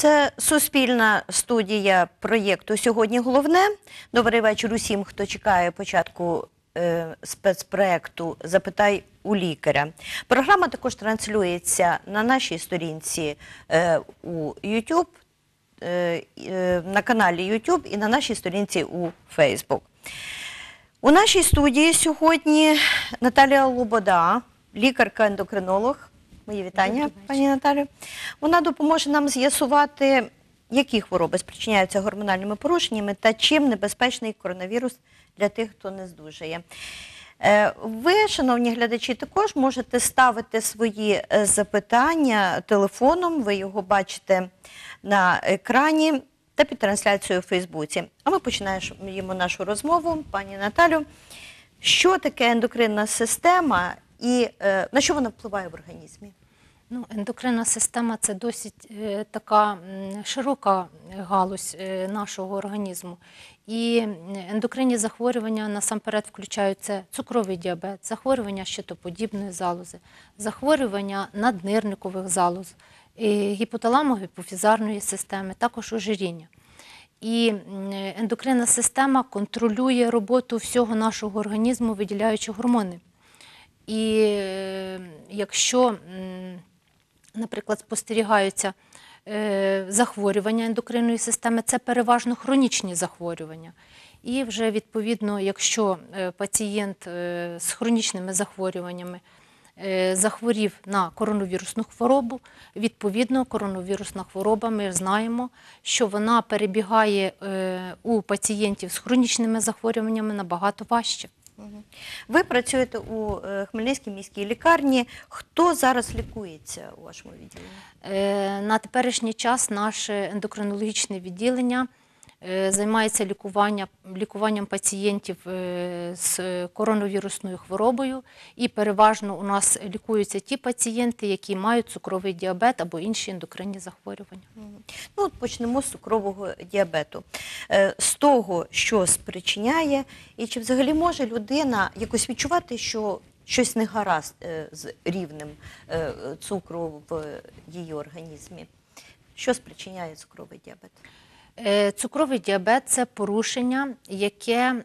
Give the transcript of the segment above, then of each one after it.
Це суспільна студія проєкту «Сьогодні головне». Добрий вечір усім, хто чекає початку спецпроєкту «Запитай у лікаря». Програма також транслюється на нашій сторінці у YouTube, на каналі YouTube і на нашій сторінці у Facebook. У нашій студії сьогодні Наталія Лобода, лікарка-ендокринолог. Мої вітання, пані Наталю. Вона допоможе нам з'ясувати, які хвороби спричиняються гормональними порушеннями та чим небезпечний коронавірус для тих, хто не здужає. Ви, шановні глядачі, також можете ставити свої запитання телефоном, ви його бачите на екрані та під трансляцією у Фейсбуці. А ми починаємо нашу розмову. Пані Наталю, що таке ендокринна система і на що вона впливає в організмі? Ну, ендокринна система – це досить така широка галузь нашого організму. І ендокринні захворювання насамперед включаються цукровий діабет, захворювання щитоподібної залози, захворювання наднирникових залоз, гіпоталамо-гіпофізарної системи, також ожиріння. І ендокринна система контролює роботу всього нашого організму, виділяючи гормони. І якщо, наприклад, спостерігаються захворювання ендокринної системи, це переважно хронічні захворювання. І вже відповідно, якщо пацієнт з хронічними захворюваннями захворів на коронавірусну хворобу, відповідно, коронавірусна хвороба, ми знаємо, що вона перебігає у пацієнтів з хронічними захворюваннями набагато важче. Ви працюєте у Хмельницькій міській лікарні. Хто зараз лікується у вашому відділенні? На теперішній час наше ендокринологічне відділення займається лікуванням пацієнтів з коронавірусною хворобою. І переважно у нас лікуються ті пацієнти, які мають цукровий діабет або інші ендокринні захворювання. Ну, от почнемо з цукрового діабету. З того, що спричиняє, і чи взагалі може людина якось відчувати, що щось не гаразд з рівнем цукру в її організмі? Що спричиняє цукровий діабет? Цукровий діабет – це порушення, яке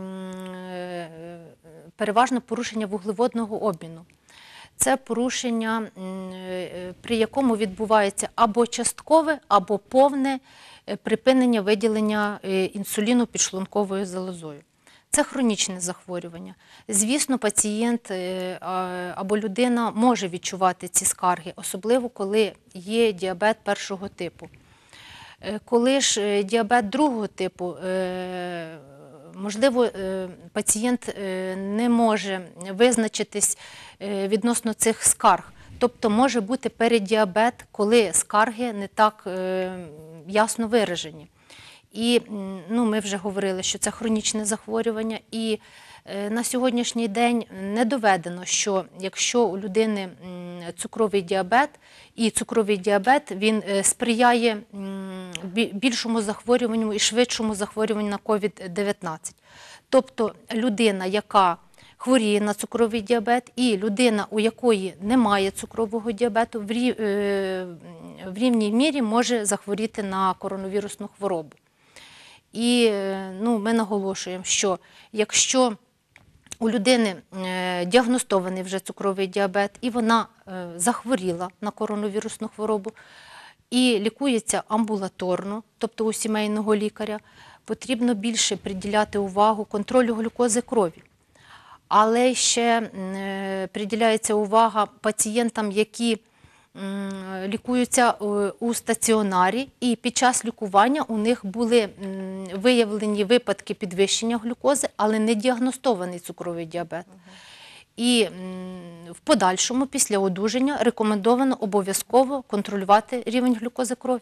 переважно порушення вуглеводного обміну. Це порушення, при якому відбувається або часткове, або повне припинення виділення інсуліну підшлунковою залозою. Це хронічне захворювання. Звісно, пацієнт або людина може відчувати ці скарги, особливо коли є діабет першого типу. Коли ж діабет другого типу, можливо, пацієнт не може визначитись відносно цих скарг. Тобто може бути переддіабет, коли скарги не так ясно виражені. І ми вже говорили, що це хронічне захворювання. І на сьогоднішній день не доведено, що якщо у людини цукровий діабет, і цукровий діабет він сприяє більшому захворюванню і швидшому захворюванню на COVID-19. Тобто людина, яка хворіє на цукровий діабет, і людина, у якої немає цукрового діабету, в рівній мірі може захворіти на коронавірусну хворобу. І ми наголошуємо, що якщо у людини діагностований вже цукровий діабет, і вона захворіла на коронавірусну хворобу, і лікується амбулаторно, тобто у сімейного лікаря, потрібно більше приділяти увагу контролю глюкози крові. Але ще приділяється увага пацієнтам, які лікуються у стаціонарі, і під час лікування у них були виявлені випадки підвищення глюкози, але не діагностований цукровий діабет. І в подальшому, після одужання, рекомендовано обов'язково контролювати рівень глюкози крові.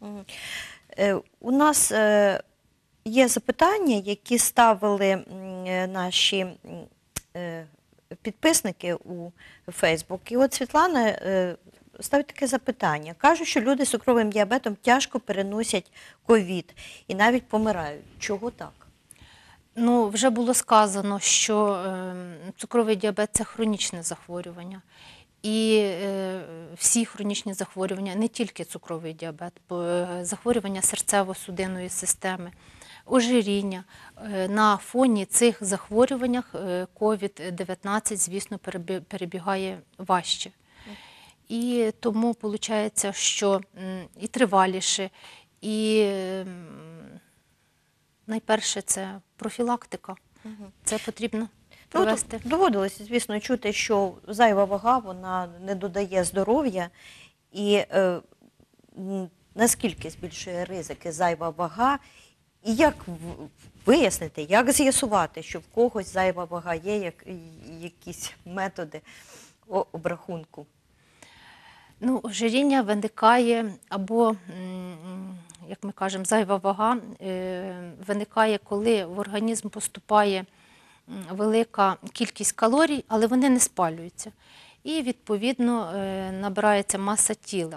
У нас є запитання, які ставили наші підписники у Фейсбук. І от Світлана ставить таке запитання. Кажуть, що люди з цукровим діабетом тяжко переносять ковід і навіть помирають. Чого так? Ну, вже було сказано, що цукровий діабет – це хронічне захворювання. І всі хронічні захворювання, не тільки цукровий діабет, захворювання серцево-судинної системи, ожиріння. На фоні цих захворювань COVID-19, звісно, перебігає важче. І тому виходить, що і триваліше, і найперше це профілактика. Це потрібно провести. Доводилося, звісно, чути, що зайва вага, вона не додає здоров'я. І наскільки збільшує ризики зайва вага? І як вияснити, як з'ясувати, що в когось зайва вага є, якісь методи обрахунку? Ну, ожиріння виникає або, як ми кажемо, зайва вага виникає, коли в організм поступає велика кількість калорій, але вони не спалюються. І, відповідно, набирається маса тіла.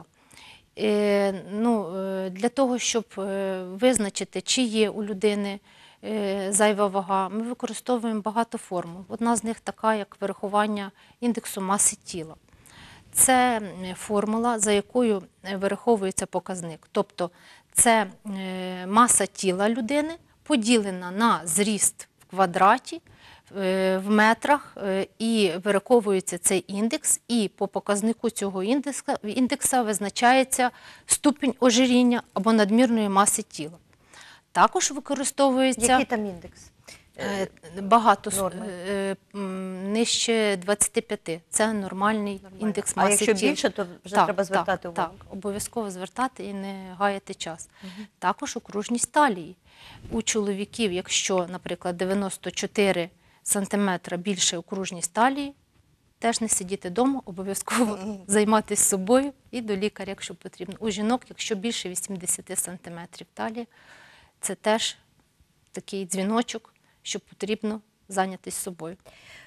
Для того, щоб визначити, чи є у людини зайва вага, ми використовуємо багато формул. Одна з них така, як вирахування індексу маси тіла. Це формула, за якою вираховується показник. Тобто це маса тіла людини поділена на зріст в квадраті, в метрах, і вираховується цей індекс, і по показнику цього індекса визначається ступінь ожиріння або надмірної маси тіла. Також використовується... Який там індекс? Багато, нижче 25. Це нормальний індекс маси тіла. А якщо більше, то вже треба звертати увагу? Так, обов'язково звертати і не гаяти час. Також окружність талії. У чоловіків, якщо, наприклад, 94 сантиметра більше окружність талії, теж не сидіти вдома, обов'язково займатися собою і до лікаря, якщо потрібно. У жінок, якщо більше 80 сантиметрів талії, це теж такий дзвіночок, що потрібно зайнятися собою.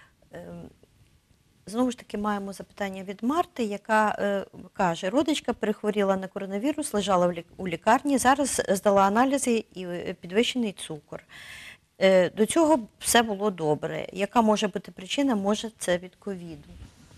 Знову ж таки, маємо запитання від Марти, яка каже, родичка перехворіла на коронавірус, лежала у лікарні, зараз здала аналізи і підвищений цукор. До цього все було добре. Яка може бути причина? Може, це від ковіду?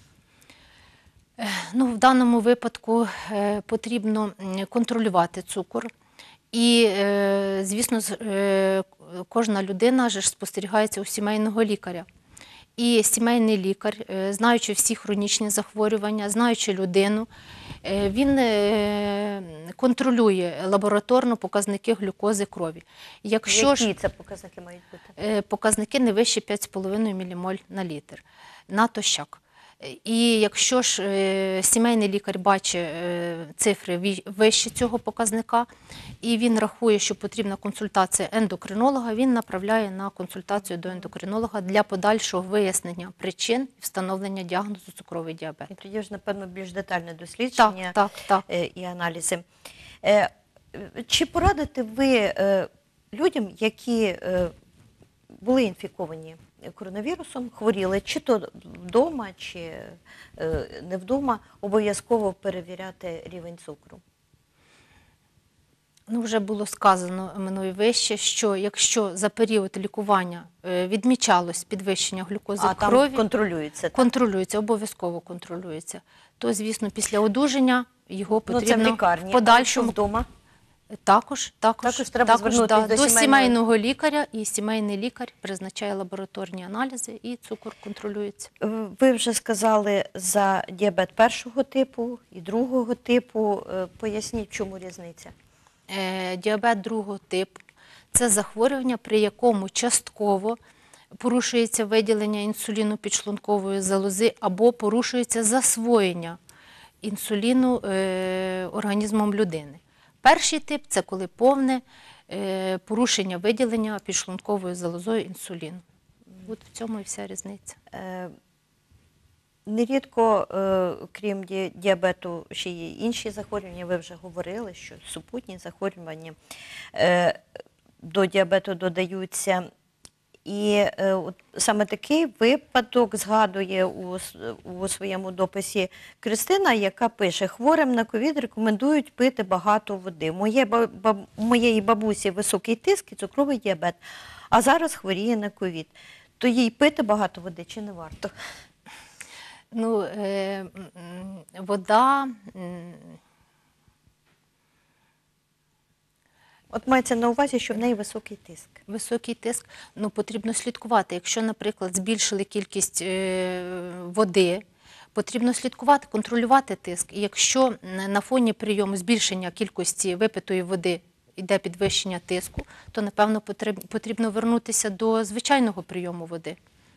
В даному випадку потрібно контролювати цукор. І, звісно, кожна людина ж спостерігається у сімейного лікаря. І сімейний лікар, знаючи всі хронічні захворювання, знаючи людину, він контролює лабораторно показники глюкози крові. Які це показники мають бути? Показники не вище 5,5 мілімоль на літр, натощак. І якщо ж сімейний лікар бачить цифри вище цього показника, і він рахує, що потрібна консультація ендокринолога, він направляє на консультацію до ендокринолога для подальшого вияснення причин і встановлення діагнозу цукровий діабет. І тоді ж, напевно, більш детальне дослідження і аналізи. Чи порадите ви людям, які були інфіковані коронавірусом, хворіли, чи то вдома, чи не вдома, обов'язково перевіряти рівень цукру? Вже було сказано мною вище, що якщо за період лікування відмічалось підвищення глюкози в крові, там контролюється? Контролюється, обов'язково контролюється. То, звісно, після одужання його потрібно це в лікарні, в подальшому... вдома? Також треба звернутися до сімейного лікаря, і сімейний лікар призначає лабораторні аналізи, і цукор контролюється. Ви вже сказали за діабет першого типу і другого типу. Поясніть, в чому різниця? Діабет другого типу – це захворювання, при якому частково порушується виділення інсуліну підшлункової залози або порушується засвоєння інсуліну організмом людини. Перший тип – це коли повне порушення виділення підшлунковою залозою інсуліну. От в цьому і вся різниця. Нерідко, крім діабету, ще є інші захворювання, ви вже говорили, що супутні захворювання до діабету додаються. І от саме такий випадок згадує у своєму дописі Кристина, яка пише: хворим на ковід рекомендують пити багато води. У моєї бабусі високий тиск і цукровий діабет, а зараз хворіє на ковід. То їй пити багато води чи не варто? Ну, вода, От мається на увазі, що в неї високий тиск. високий тиск, ну, потрібно слідкувати. Якщо, наприклад, збільшили кількість води, потрібно слідкувати, контролювати тиск. І якщо на фоні прийому збільшення кількості випитої води йде підвищення тиску, то, напевно, потрібно вернутися до звичайного прийому води.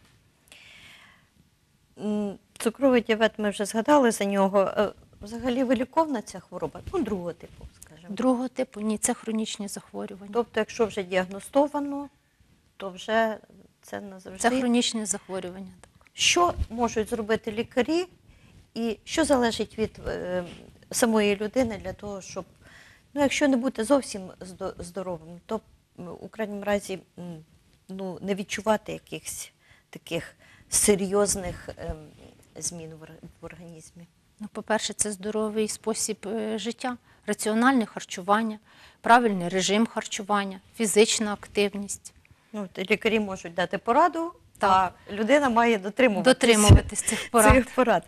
Цукровий діабет, ми вже згадали за нього. Взагалі виліковна ця хвороба? Ну, другого типу, скажімо. Другого типу – ні, це хронічні захворювання. Тобто, якщо вже діагностовано, то вже це назавжди. Це хронічні захворювання, так. Що можуть зробити лікарі і що залежить від самої людини для того, щоб, ну, якщо не бути зовсім здоровим, то у крайньому разі ну, не відчувати якихось таких серйозних змін в організмі? Ну, по-перше, це здоровий спосіб життя, раціональне харчування, правильний режим харчування, фізична активність. Ну, лікарі можуть дати пораду, Так. а людина має Дотримуватись цих порад.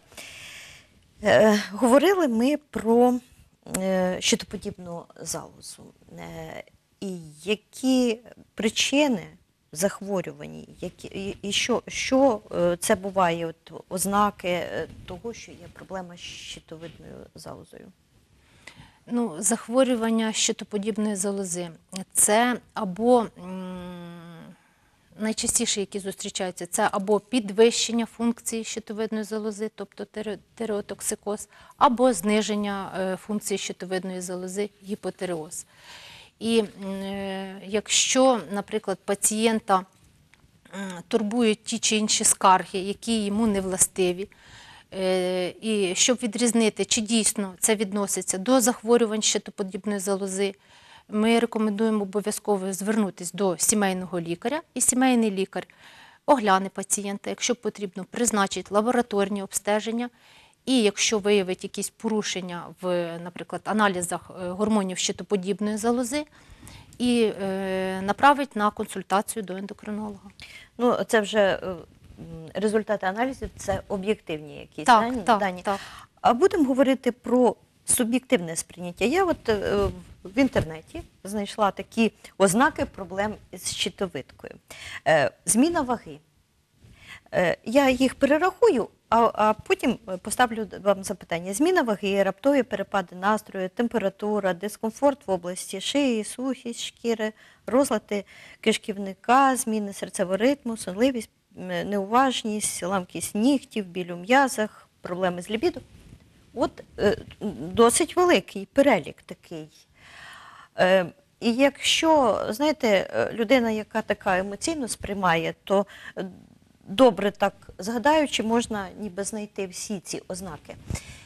Говорили ми про щитоподібну залозу. І які причини захворювань, і що це буває, от, ознаки того, що є проблема з щитовидною залозою? Ну, захворювання щитоподібної залози – це або, найчастіше, які зустрічаються, це або підвищення функції щитовидної залози, тобто тиреотоксикоз, або зниження функції щитовидної залози, гіпотиреоз. І якщо, наприклад, пацієнта турбують ті чи інші скарги, які йому не властиві, і щоб відрізнити, чи дійсно це відноситься до захворювань щитоподібної залози, ми рекомендуємо обов'язково звернутися до сімейного лікаря, і сімейний лікар огляне пацієнта, якщо потрібно, призначить лабораторні обстеження, і якщо виявить якісь порушення в, наприклад, аналізах гормонів щитоподібної залози, і направить на консультацію до ендокринолога. Ну, це вже результати аналізів, це об'єктивні якісь дані. Так. А будемо говорити про суб'єктивне сприйняття. Я от в інтернеті знайшла такі ознаки проблем з щитовидкою. Зміна ваги. Я їх перерахую, а потім поставлю вам запитання. Зміна ваги, раптові перепади настрою, температура, дискомфорт в області шиї, сухість шкіри, розлади кишківника, зміни серцевого ритму, сонливість, неуважність, ламкість нігтів, біль у м'язах, проблеми з лібідо. От досить великий перелік такий. І якщо, знаєте, людина, яка така емоційно сприймає, то добре так згадаючи, можна ніби знайти всі ці ознаки.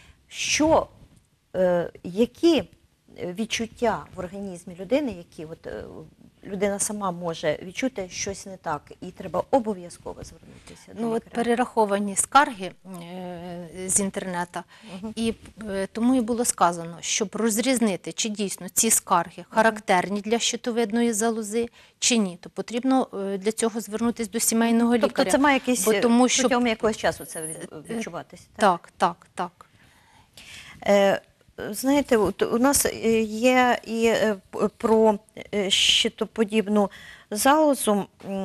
Які відчуття в організмі людини, які от, людина сама може відчути щось не так, і треба обов'язково звернутися до Ну, от лікаря? перераховані скарги з інтернету, і тому і було сказано, щоб розрізнити, чи дійсно ці скарги характерні для щитовидної залози, чи ні, то потрібно для цього звернутися до сімейного лікаря. Тобто це має якийсь, тому що протягом якогось часу це відчуватися? Так. Знаєте, от у нас є і про щитоподібну залозу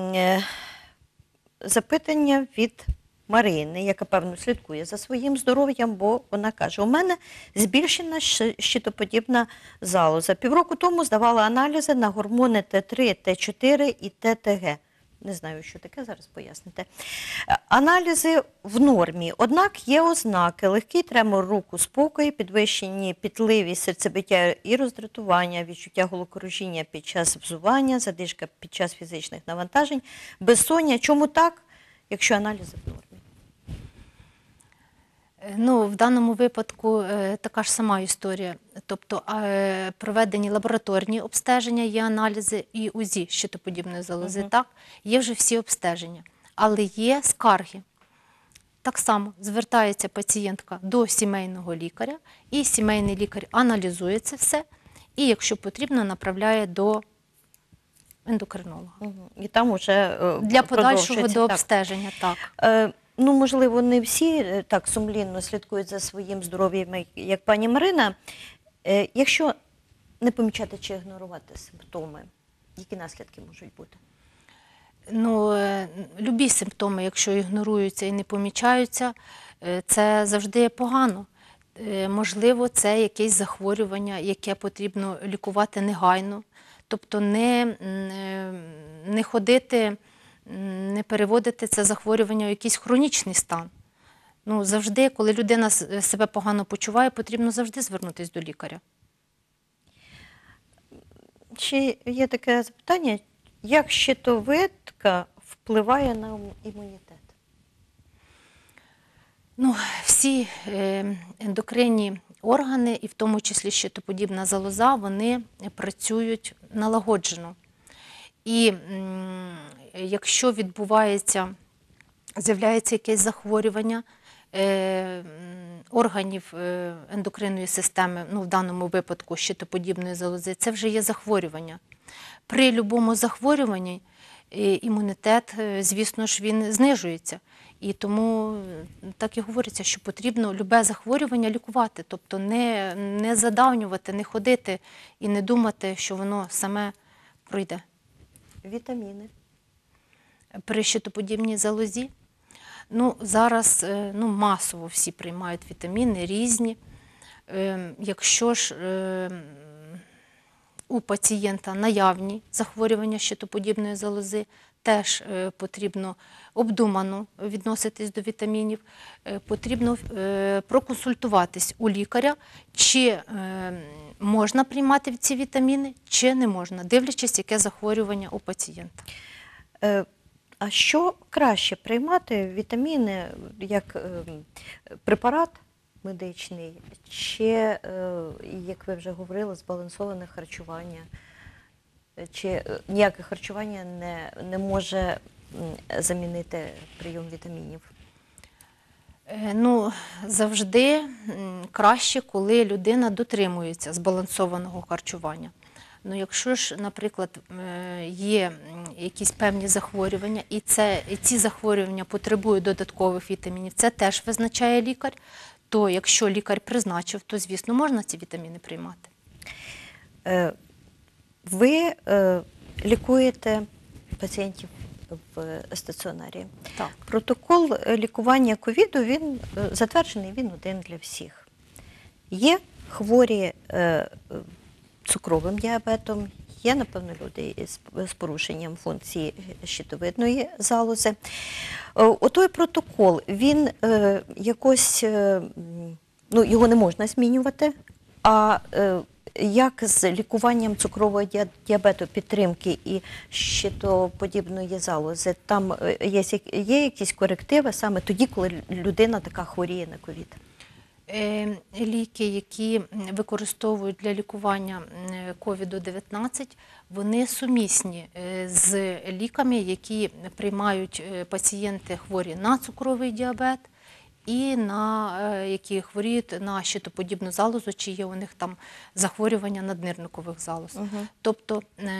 запитання від Марини, яка, певно, слідкує за своїм здоров'ям, бо вона каже, у мене збільшена щитоподібна залоза. Півроку тому здавала аналізи на гормони Т3, Т4 і ТТГ. Не знаю, що таке, зараз поясните. Аналізи в нормі, однак є ознаки: легкий тремор рук у спокої, підвищені пітливість, серцебиття і роздратування, відчуття головокружіння під час взування, задишка під час фізичних навантажень, безсоння. Чому так, якщо аналізи в нормі? Ну, в даному випадку така ж сама історія. Тобто проведені лабораторні обстеження, є аналізи і УЗІ щитоподібної залози, так, є вже всі обстеження. Але є скарги. Так само звертається пацієнтка до сімейного лікаря, і сімейний лікар аналізує це все, і, якщо потрібно, направляє до ендокринолога. І там уже Для подальшого продовжується, до так. обстеження, так. Ну, можливо, не всі так сумлінно слідкують за своїм здоров'ям, як пані Марина. Якщо не помічати чи ігнорувати симптоми, які наслідки можуть бути? Ну, любі симптоми, якщо ігноруються і не помічаються, це завжди погано. Можливо, це якесь захворювання, яке потрібно лікувати негайно. Тобто не ходити, не переводити це захворювання в якийсь хронічний стан. Ну, завжди, коли людина себе погано почуває, потрібно завжди звернутися до лікаря. Ще є таке запитання, як щитовидка впливає на імунітет? Ну, всі ендокринні органи, і в тому числі щитоподібна залоза, вони працюють налагоджено. І якщо з'являється якесь захворювання органів ендокринної системи, ну в даному випадку щитоподібної залози, це вже є захворювання. При будь-якому захворюванні імунітет, звісно ж, він знижується. І тому так і говориться, що потрібно любе захворювання лікувати, тобто не задавнювати, не ходити і не думати, що воно саме пройде. Вітаміни. При щитоподібній залозі, ну, зараз масово всі приймають вітаміни різні. Якщо ж у пацієнта наявні захворювання щитоподібної залози, теж потрібно обдумано відноситись до вітамінів, потрібно проконсультуватись у лікаря, чи можна приймати ці вітаміни, чи не можна, дивлячись, яке захворювання у пацієнта. А що краще приймати вітаміни як препарат медичний, чи, як ви вже говорили, збалансоване харчування, чи ніяке харчування не може замінити прийом вітамінів? Ну, завжди краще, коли людина дотримується збалансованого харчування. Ну, якщо ж, наприклад, є якісь певні захворювання, і ці захворювання потребують додаткових вітамінів, це теж визначає лікар, то якщо лікар призначив, то, звісно, можна ці вітаміни приймати. Ви лікуєте пацієнтів в стаціонарі. Так. Протокол лікування ковіду, він затверджений, він один для всіх. Є хворі цукровим діабетом, є, напевно, люди з порушенням функції щитовидної залози. Отой протокол, він якось, ну, його не можна змінювати, а як з лікуванням цукрового діабету, підтримки і щитоподібної залози, там є якісь корективи саме тоді, коли людина така хворіє на ковід? Ліки, які використовують для лікування COVID-19, вони сумісні з ліками, які приймають пацієнти хворі на цукровий діабет і які хворіють на щитоподібну залозу, чи є у них там захворювання наднирникових залоз. Тобто,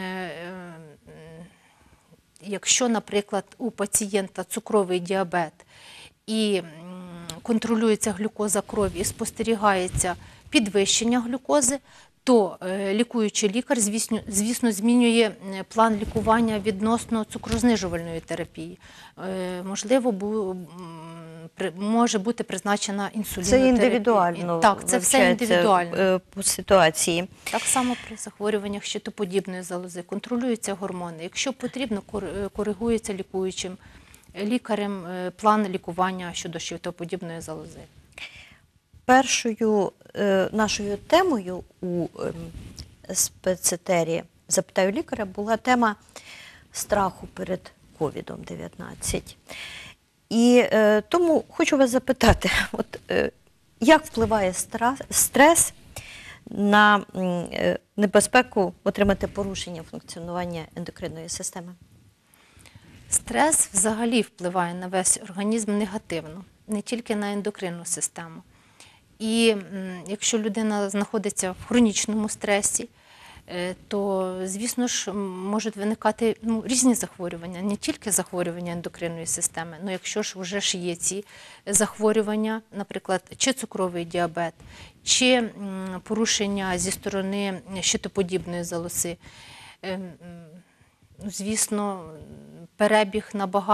якщо, наприклад, у пацієнта цукровий діабет і контролюється глюкоза крові і спостерігається підвищення глюкози, то лікуючий лікар, звісно, змінює план лікування відносно цукрознижувальної терапії. Можливо, може бути призначена інсулінотерапія. Це індивідуально? Так, це все індивідуально. По ситуації. Так само при захворюваннях щитоподібної залози. Контролюються гормони. Якщо потрібно, коригується лікуючим лікарем план лікування щодо щитоподібної залози. Першою нашою темою у спецетері «Запитаю лікаря» була тема страху перед COVID-19. І тому хочу вас запитати, як впливає стрес на небезпеку отримати порушення функціонування ендокринної системи? Стрес взагалі впливає на весь організм негативно, не тільки на ендокринну систему. І якщо людина знаходиться в хронічному стресі, то, звісно ж, можуть виникати різні захворювання, не тільки захворювання ендокринної системи. Ну, якщо ж вже ж є ці захворювання, наприклад, чи цукровий діабет, чи порушення зі сторони щитоподібної залози, звісно, перебіг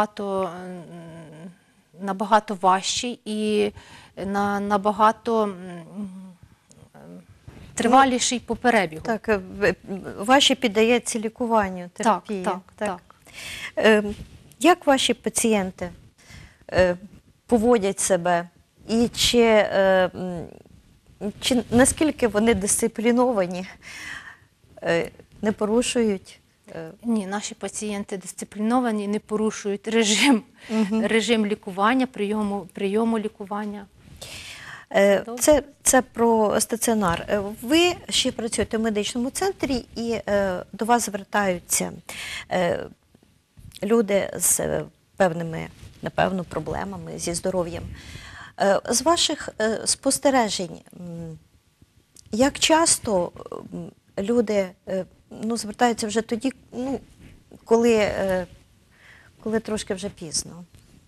набагато важчий і набагато триваліший по перебігу. Так, ваші піддається лікуванню, терапії. Так. Як ваші пацієнти поводять себе і чи наскільки вони дисципліновані, не порушують? Ні, наші пацієнти дисципліновані, не порушують режим лікування, прийому лікування. Це про стаціонар. Ви ще працюєте в медичному центрі і до вас звертаються люди з певними, напевно, проблемами зі здоров'ям. З ваших спостережень, як часто люди звертаються вже тоді, коли трошки вже пізно?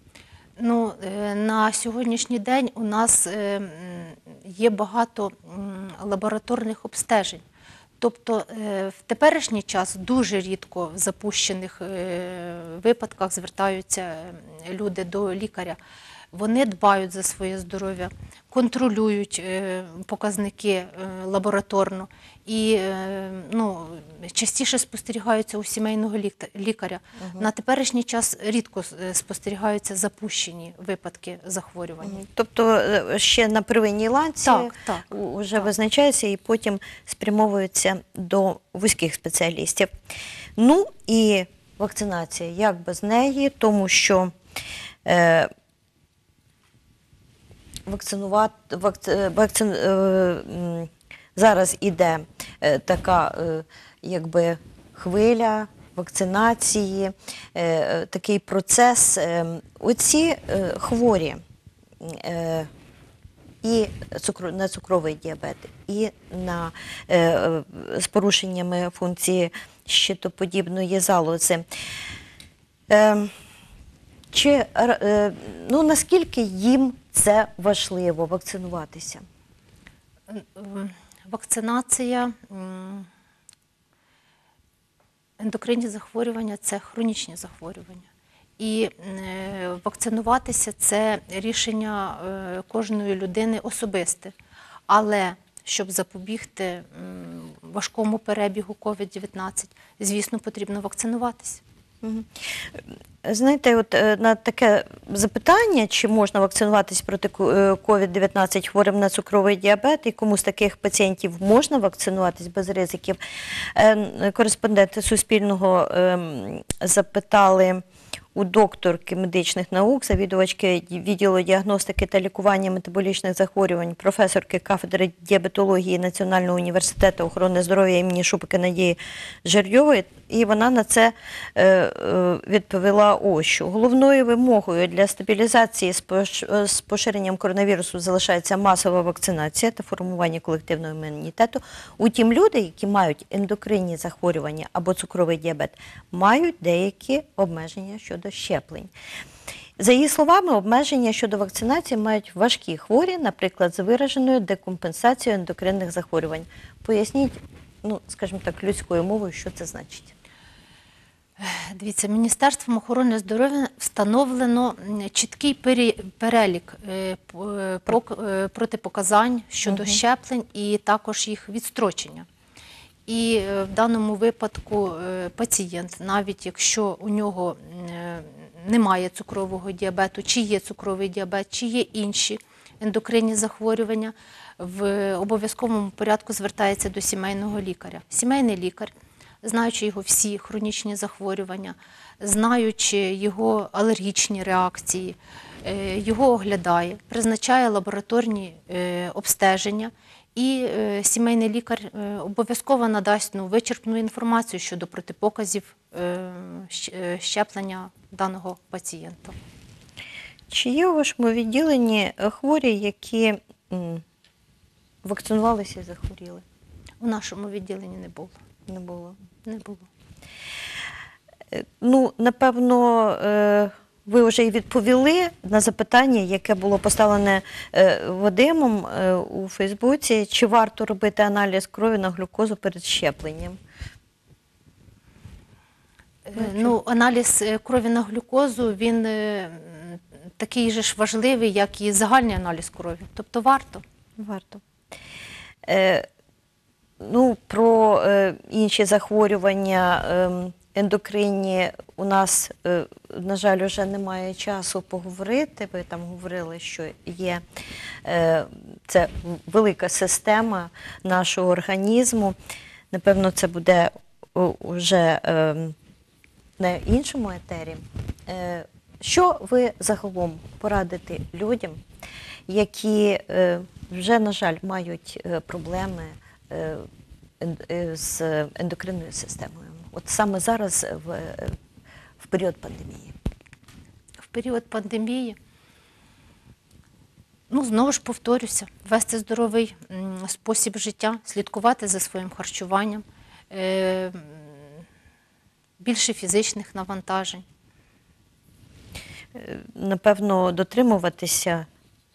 На сьогоднішній день у нас є багато лабораторних обстежень. Тобто в теперішній час дуже рідко в запущених випадках звертаються люди до лікаря. Вони дбають за своє здоров'я, контролюють показники лабораторно і частіше спостерігаються у сімейного лікаря. На теперішній час рідко спостерігаються запущені випадки захворювання. Тобто ще на первинній ланці вже визначається і потім спрямовується до вузьких спеціалістів. Ну і вакцинація, як без неї, тому що зараз іде така хвиля вакцинації, такий процес. Оці хворі і на цукровий діабет, і з порушеннями функції щитоподібної залози. Наскільки їм це важливо вакцинуватися? Вакцинація, ендокринні захворювання – це хронічні захворювання. І вакцинуватися – це рішення кожної людини особисте. Але щоб запобігти важкому перебігу COVID-19, звісно, потрібно вакцинуватися. Знаєте, от на таке запитання, чи можна вакцинуватись проти COVID-19 хворим на цукровий діабет, і кому з таких пацієнтів можна вакцинуватись без ризиків, кореспонденти Суспільного запитали у докторки медичних наук, завідувачки відділу діагностики та лікування метаболічних захворювань, професорки кафедри діабетології Національного університету охорони здоров'я імені Шупика Надії Жердьової, і вона на це відповіла ось що. Головною вимогою для стабілізації з поширенням коронавірусу залишається масова вакцинація та формування колективного імунітету. Утім, люди, які мають ендокринні захворювання або цукровий діабет, мають деякі обмеження щодо щеплень. За її словами, обмеження щодо вакцинації мають важкі хворі, наприклад, з вираженою декомпенсацією ендокринних захворювань. Поясніть, скажімо так, людською мовою, що це значить. Дивіться, Міністерством охорони здоров'я встановлено чіткий перелік протипоказань щодо щеплень і також їх відстрочення. І в даному випадку пацієнт, навіть якщо у нього немає цукрового діабету, чи є цукровий діабет, чи є інші ендокринні захворювання, в обов'язковому порядку звертається до сімейного лікаря. Сімейний лікар, знаючи його всі хронічні захворювання, знаючи його алергічні реакції, його оглядає, призначає лабораторні обстеження, і сімейний лікар обов'язково надасть вичерпну інформацію щодо протипоказів щеплення даного пацієнта. Чи є у вашому відділенні хворі, які вакцинувалися і захворіли? У нашому відділенні не було. Не було. Не було. Ну, напевно, ви вже і відповіли на запитання, яке було поставлене Вадимом у Фейсбуці. Чи варто робити аналіз крові на глюкозу перед щепленням? Ну, аналіз крові на глюкозу, він такий же ж важливий, як і загальний аналіз крові. Тобто варто. Варто. Ну, про інші захворювання ендокринні у нас, на жаль, вже немає часу поговорити. Ви там говорили, що є це велика система нашого організму. Напевно, це буде вже на іншому етері. Що ви загалом порадите людям, які вже, на жаль, мають проблеми з ендокринною системою? От саме зараз в період пандемії. В період пандемії, ну, знову ж повторюся, вести здоровий спосіб життя, слідкувати за своїм харчуванням, більше фізичних навантажень. Напевно, дотримуватися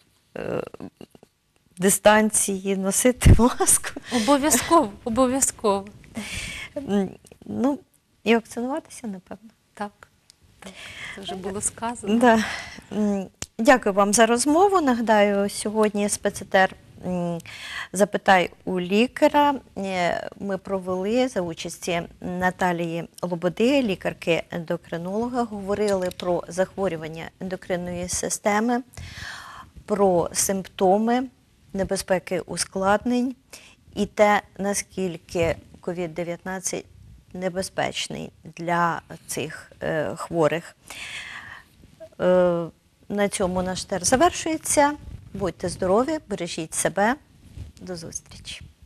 дистанції, носити маску. Обов'язково, обов'язково. Ну, і вакцинуватися, напевно. Так, це вже було сказано. Да. Дякую вам за розмову. Нагадаю, сьогодні спецетер «Запитай у лікаря» ми провели за участі Наталії Лободи, лікарки-ендокринолога. Говорили про захворювання ендокринної системи, про симптоми, небезпеки ускладнень і те, наскільки COVID-19 небезпечний для цих хворих. На цьому наш етер завершується. Будьте здорові, бережіть себе. До зустрічі.